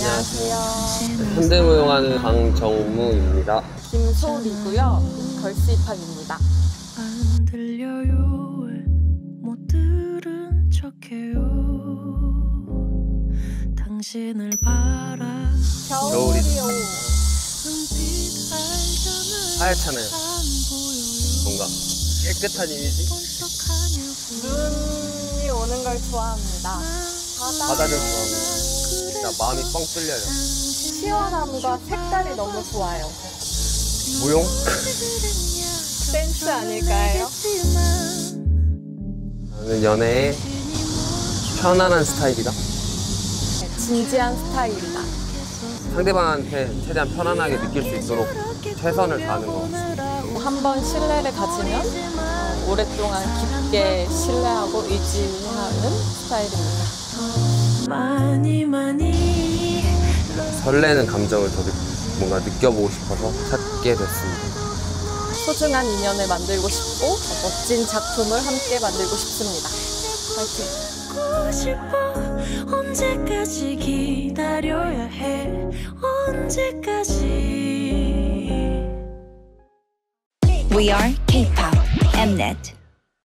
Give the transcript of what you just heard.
안녕하세요. 현대무용하는 강정무입니다. 김소리고요. 걸스 힙합입니다. 안 들려요. 왜 못 들은 척해요. 당신을 바라. 겨울이요. 눈빛 알잖아요. 하얗잖아요. 안 보여요. 뭔가 깨끗한 이미지? 눈이 오는 걸 좋아합니다. 바다를 좋아합니다. 진짜 마음이 뻥 뚫려요. 시원함과 색깔이 너무 좋아요. 무용? 센스 아닐까요? 나는 연애에 편안한 스타일이다. 진지한 스타일이다. 상대방한테 최대한 편안하게 느낄 수 있도록 최선을 다하는 것 같습니다. 한번 신뢰를 가지면 오랫동안 깊게 신뢰하고 의지하는 스타일입니다. 많이 설레는 감정을 더 뭔가 느껴보고 싶어서 찾게 됐습니다. 소중한 인연을 만들고 싶고 멋진 작품을 함께 만들고 싶습니다. 파이팅! 보고 싶어. 언제까지 기다려야 해. 언제까지. We are K-pop Mnet.